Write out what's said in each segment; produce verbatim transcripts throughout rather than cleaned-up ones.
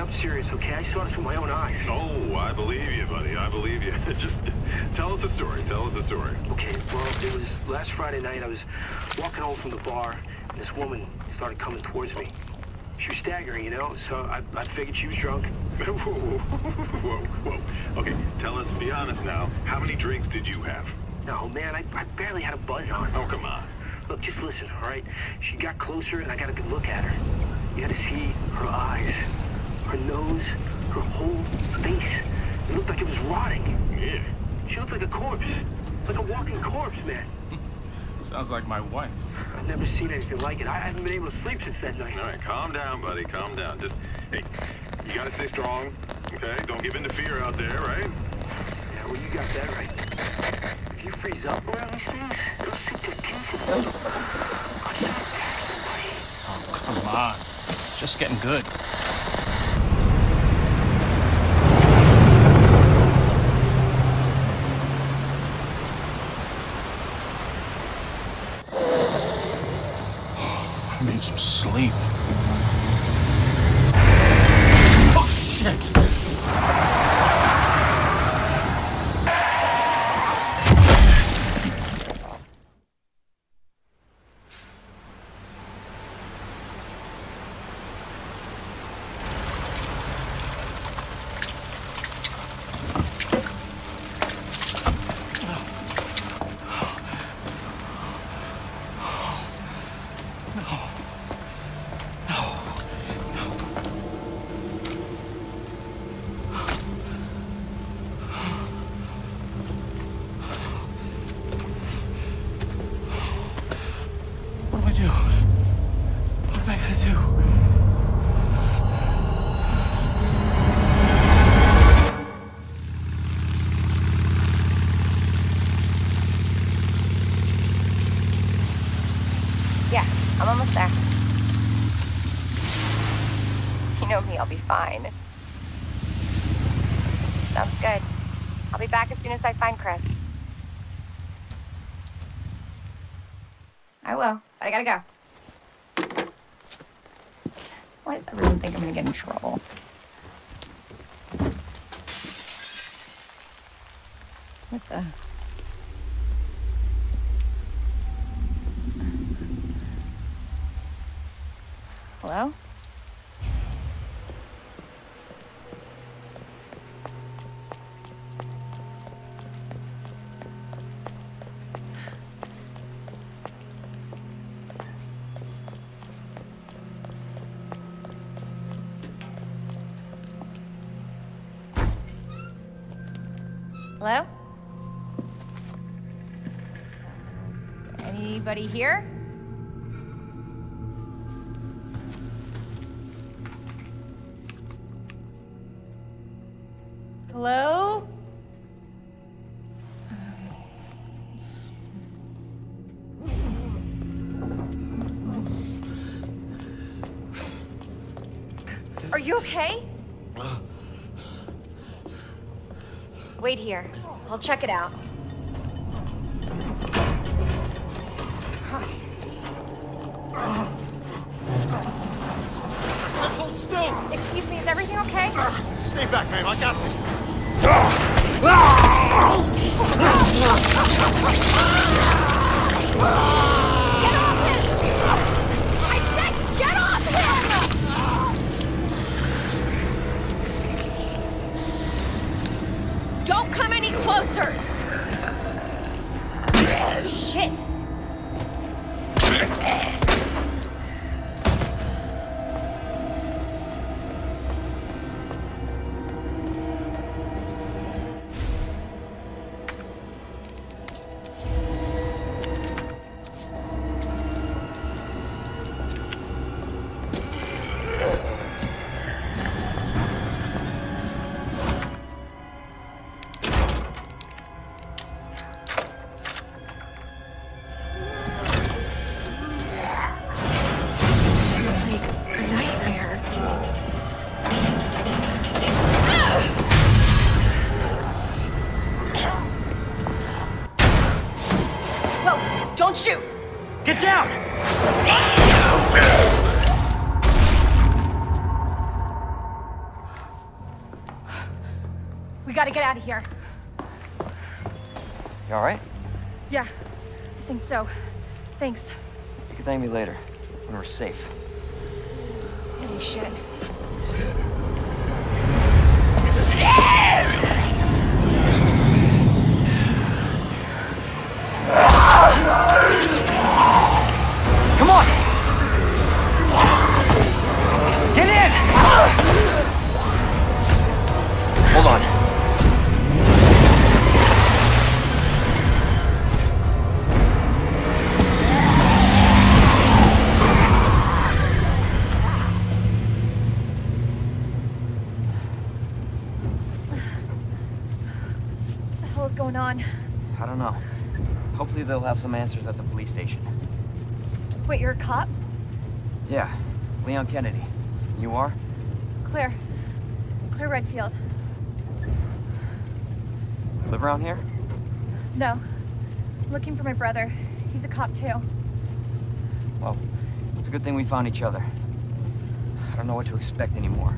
I'm serious, okay? I saw this with my own eyes. Oh, I believe you, buddy. I believe you. Just tell us a story. Tell us a story. Okay, well, it was last Friday night. I was walking home from the bar, and this woman started coming towards me. She was staggering, you know, so I, I figured she was drunk. Whoa, whoa, whoa, whoa. Okay, tell us, be honest now, how many drinks did you have? No, man, I, I barely had a buzz on. Oh, come on. Look, just listen, all right? She got closer, and I got a good look at her. You had to see her eyes, her nose, her whole face. It looked like it was rotting. Yeah. She looked like a corpse. Like a walking corpse, man. Sounds like my wife. I've never seen anything like it. I haven't been able to sleep since that night. All right, calm down, buddy. Calm down. Just, hey, you gotta stay strong, okay? Don't give in to fear out there, right? Yeah, well, you got that right. If you freeze up around these things, they'll sink their teeth in you. I'm so somebody. Oh, come on. It's just getting good. I need some sleep. Oh, shit! Yeah, I'm almost there. You know me, I'll be fine. Sounds good. I'll be back as soon as I find Chris. I will, but I gotta go. Why does everyone think I'm gonna get in trouble? What the... Hello? Hello? Anybody here? Hello? Are you okay? Wait here. I'll check it out. Hold still! Excuse me, is everything okay? Stay back, ma'am. I got this. Get off him! I said get off him! Don't come any closer! Shit! Don't shoot! Get down! gotta get out of here. You alright? Yeah, I think so. Thanks. You can thank me later, when we're safe. Holy shit. Come on! Get in! Hold on. What the hell is going on? I don't know. Hopefully they'll have some answers at the police station. Wait, you're a cop? Yeah, Leon Kennedy. You are? Claire. Claire Redfield. Live around here? No. I'm looking for my brother. He's a cop too. Well, it's a good thing we found each other. I don't know what to expect anymore.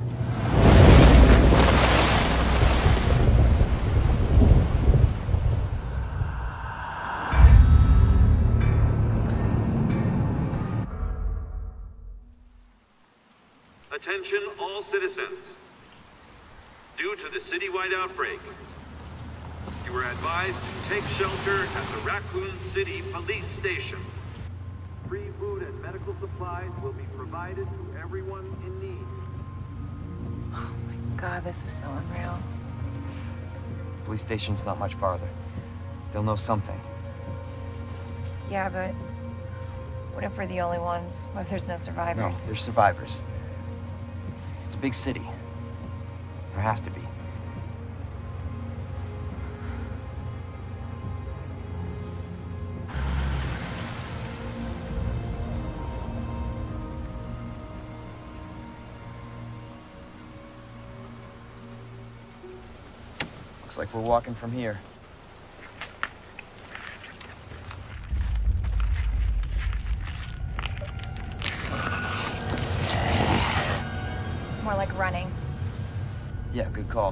Attention all citizens. Due to the citywide outbreak, you are advised to take shelter at the Raccoon City Police Station. Free food and medical supplies will be provided to everyone in need. Oh my god, this is so unreal. Police station's not much farther. They'll know something. Yeah, but what if we're the only ones? What if there's no No, survivors? there's survivors. It's a big city. There has to be. Looks like we're walking from here. More like running. Yeah, good call.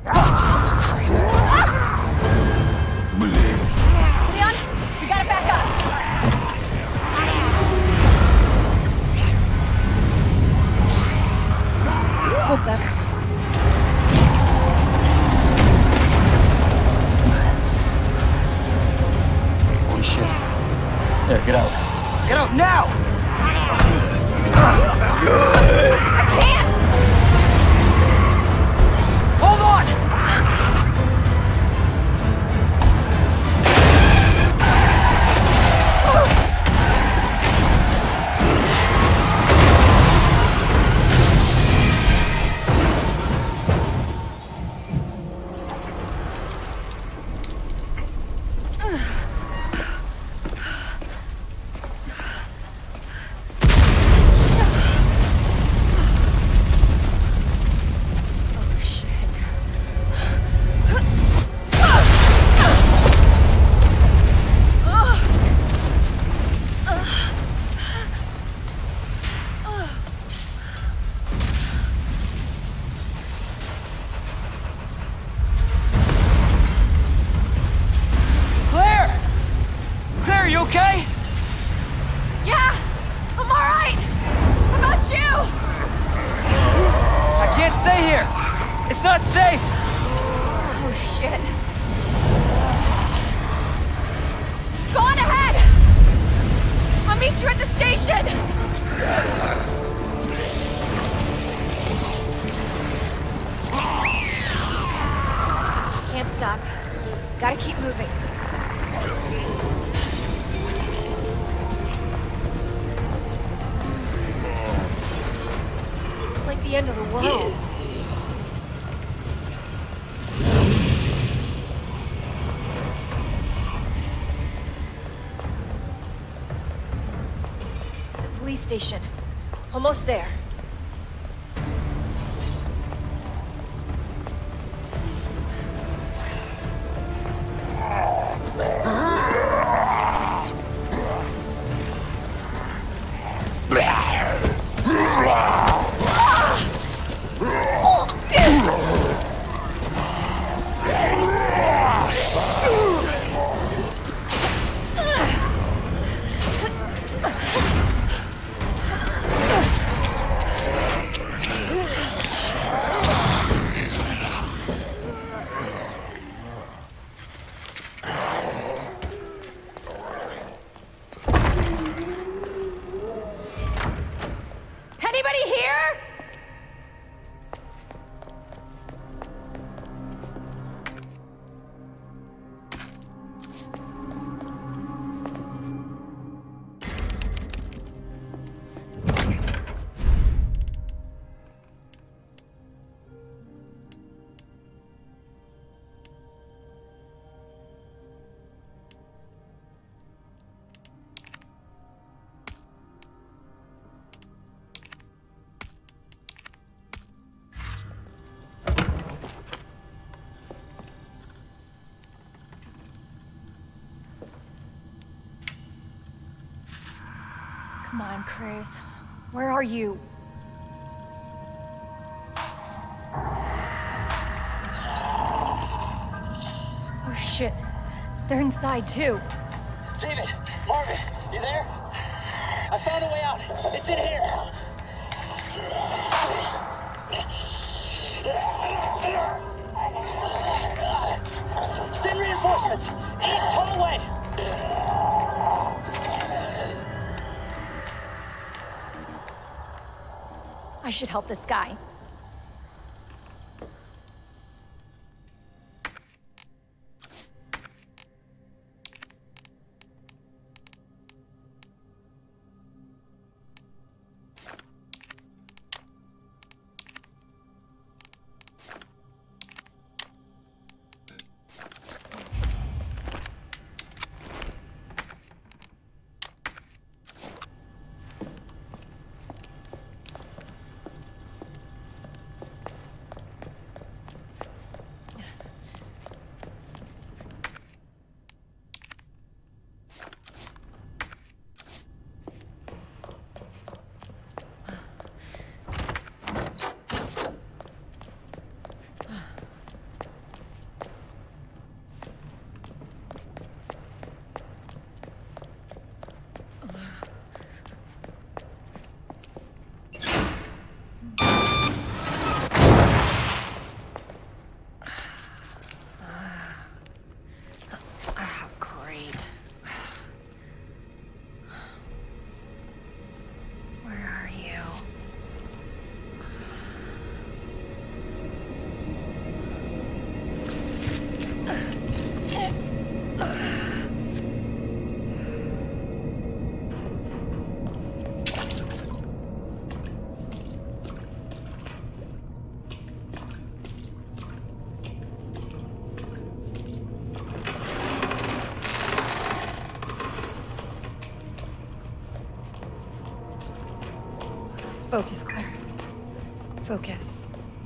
Leon, we gotta back up. What the? Holy shit. There, get out. Get out now! I can't! Hold on! Not safe! Oh, shit. Go on ahead! I'll meet you at the station! Can't stop. Gotta keep moving. It's like the end of the world. Police station. Almost there. Come on, Chris. Where are you? Oh shit. They're inside too. David, Marvin, you there? I found a way out. It's in here. Send reinforcements. East hallway. I should help this guy. Focus, Claire. Focus.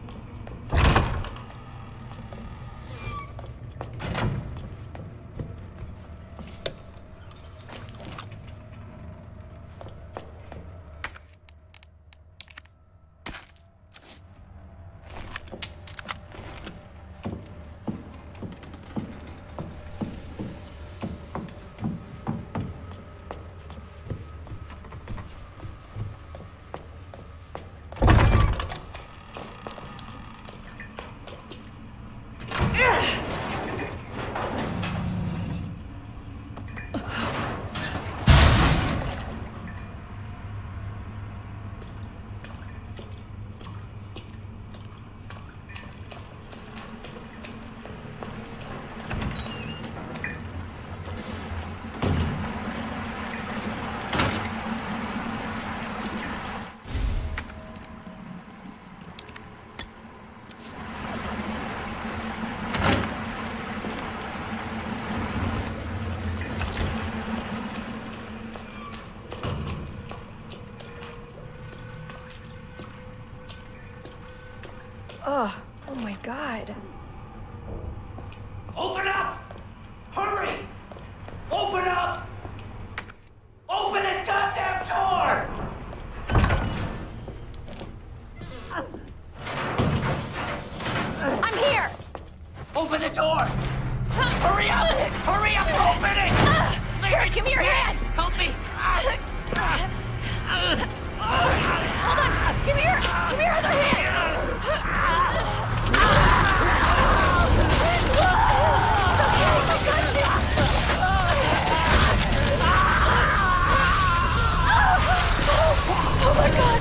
Oh, oh my God. Open up! Hurry! Open up! Open this goddamn door! I'm here! Open the door! Hurry up! Hurry up! Open it! Here, give me your hand! Help me! Hold on! Give me your, give me your other hand! It's okay, I got you! Oh my God!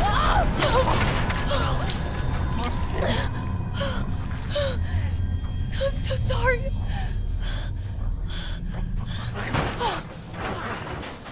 I'm so sorry.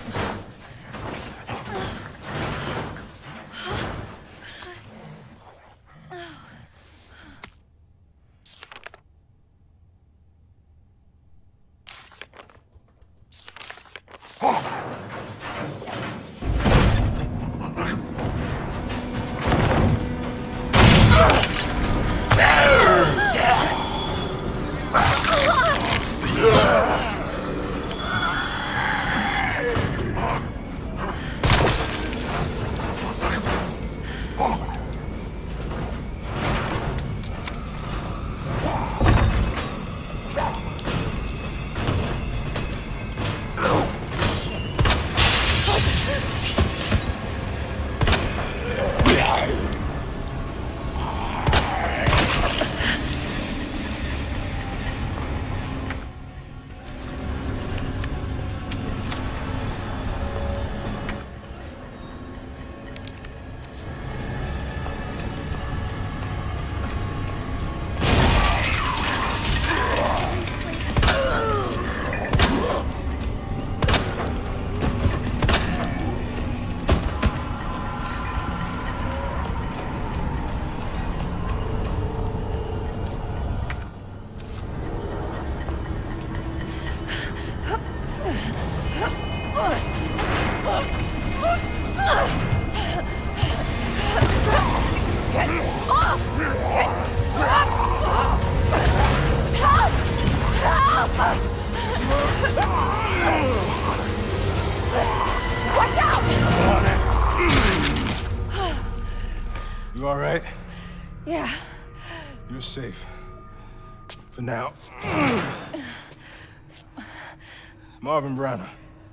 Watch out! You all right? Yeah. You're safe. For now. Marvin Branagh.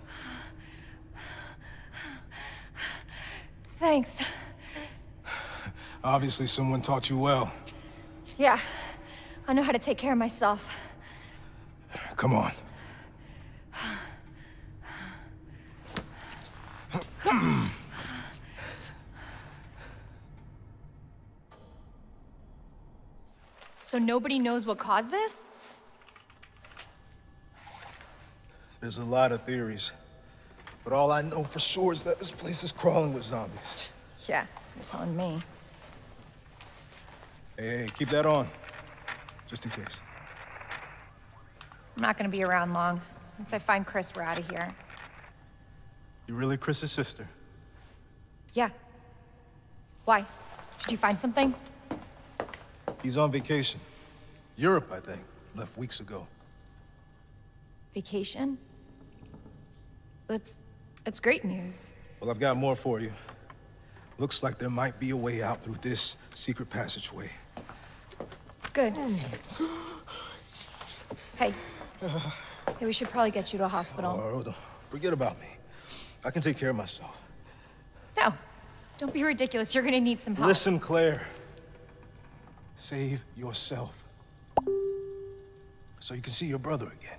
Thanks. Obviously someone taught you well. Yeah. I know how to take care of myself. Come on. So nobody knows what caused this? There's a lot of theories. But all I know for sure is that this place is crawling with zombies. Yeah, you're telling me. Hey, hey, keep that on. Just in case. I'm not gonna be around long. Once I find Chris, we're out of here. You really Chris's sister? Yeah. Why? Did you find something? He's on vacation. Europe, I think. Left weeks ago. Vacation? That's... that's great news. Well, I've got more for you. Looks like there might be a way out through this secret passageway. Good. Hey. Hey, we should probably get you to a hospital. Oh, don't forget about me. I can take care of myself. No. Don't be ridiculous. You're gonna need some help. Listen, Claire. Save yourself. So you can see your brother again.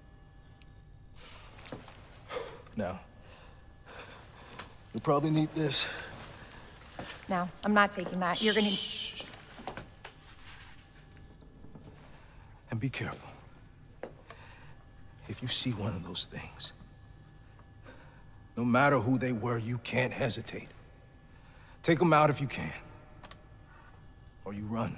Now, you'll probably need this. No, I'm not taking that. You're gonna... Shh. And be careful. If you see one of those things, no matter who they were, you can't hesitate. Take them out if you can. Or you run.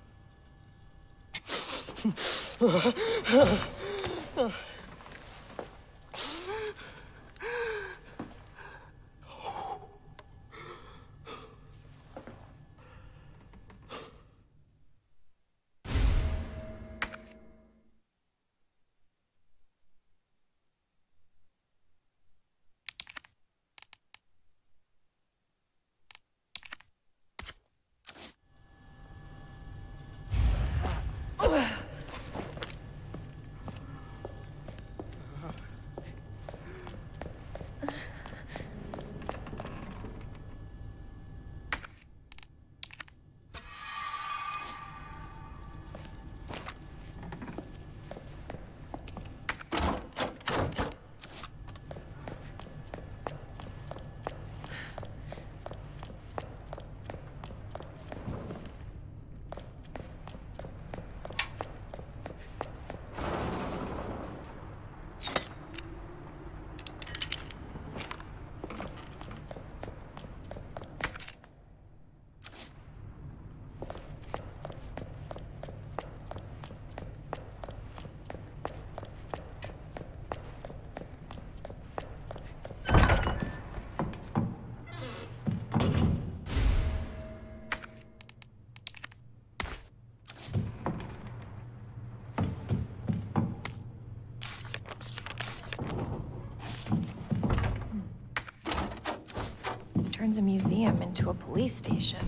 Turns a museum into a police station.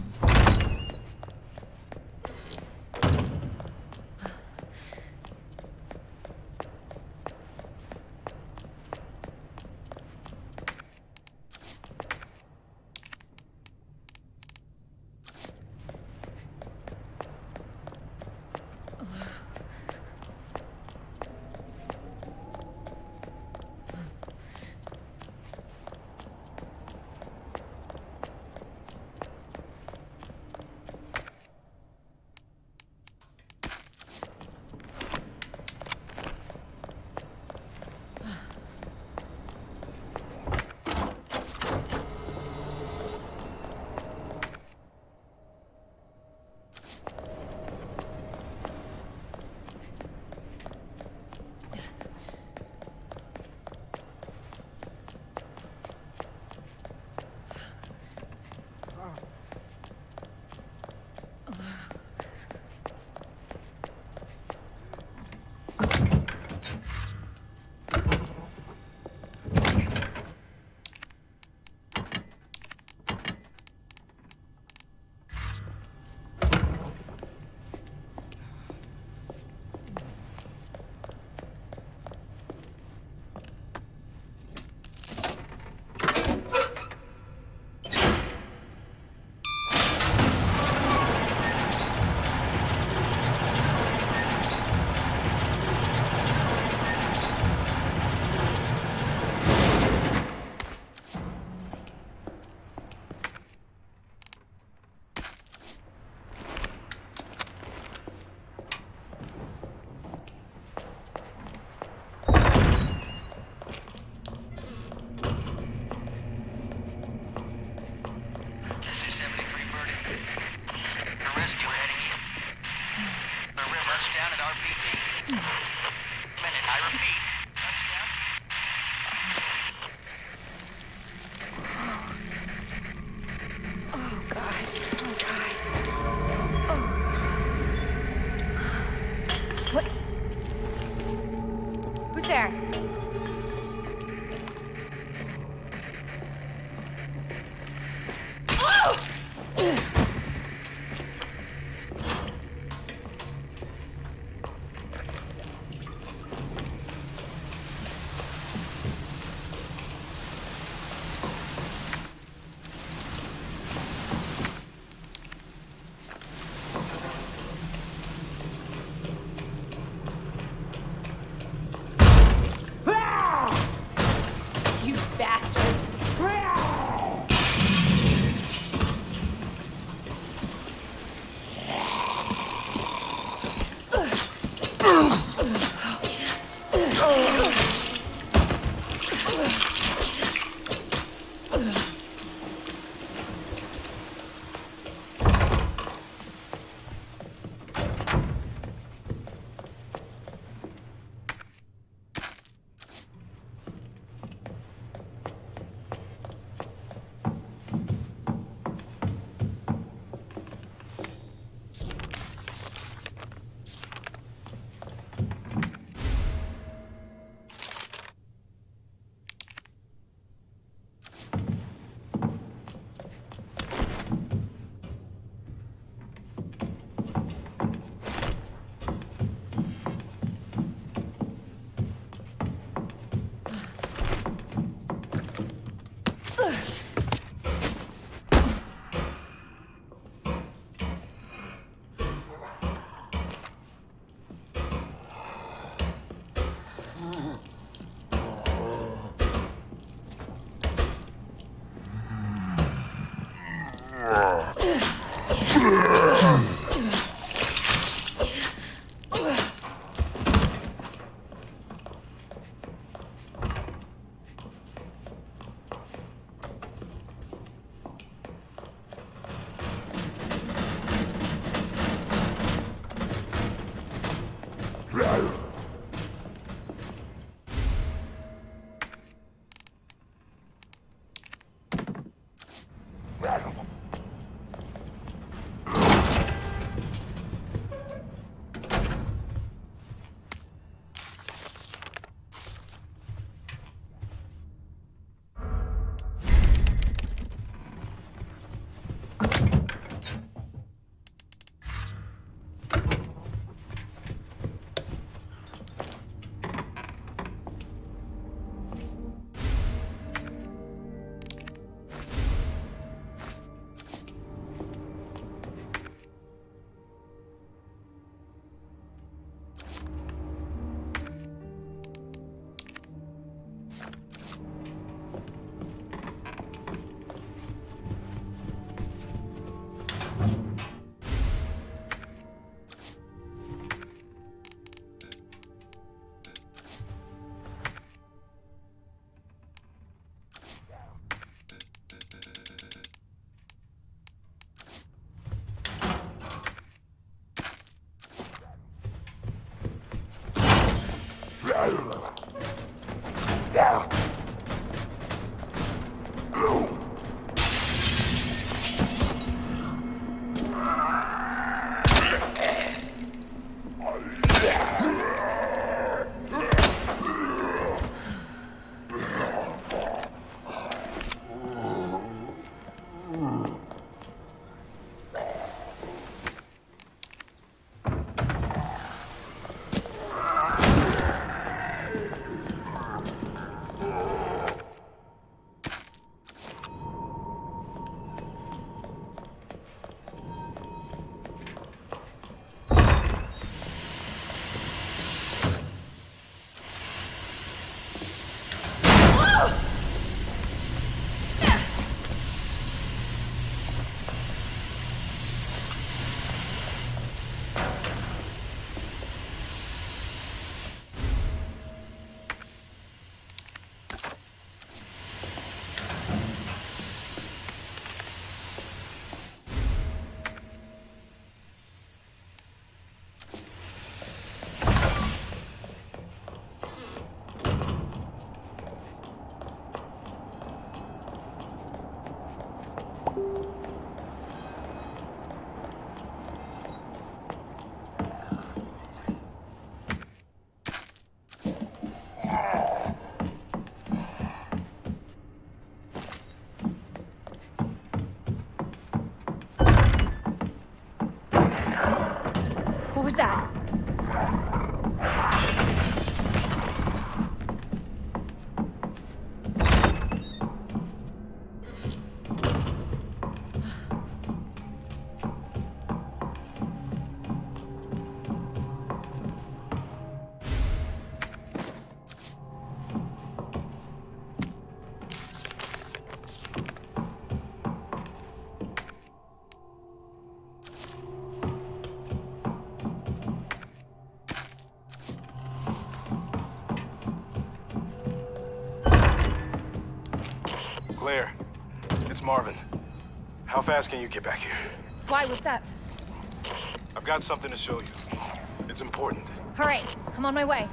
Claire, it's Marvin. How fast can you get back here? Why? What's up? I've got something to show you. It's important. All right, I'm on my way.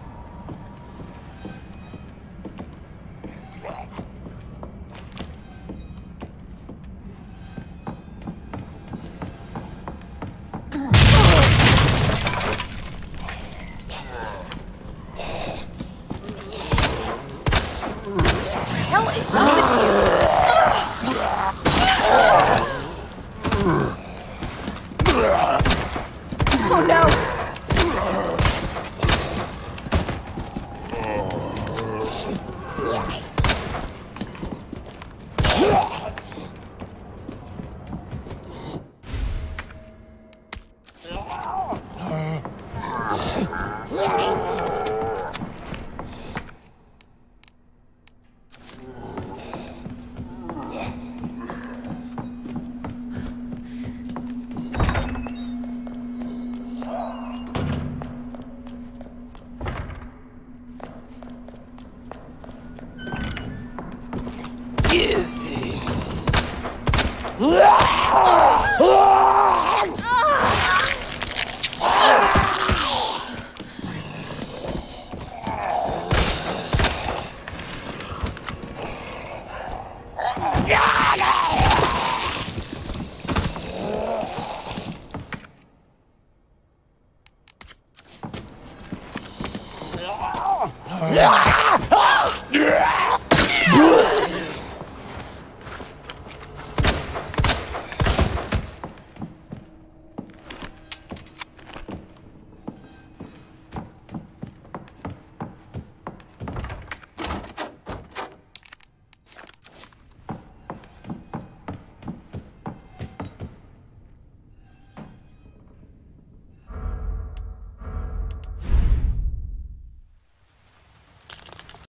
Oh no! Ah!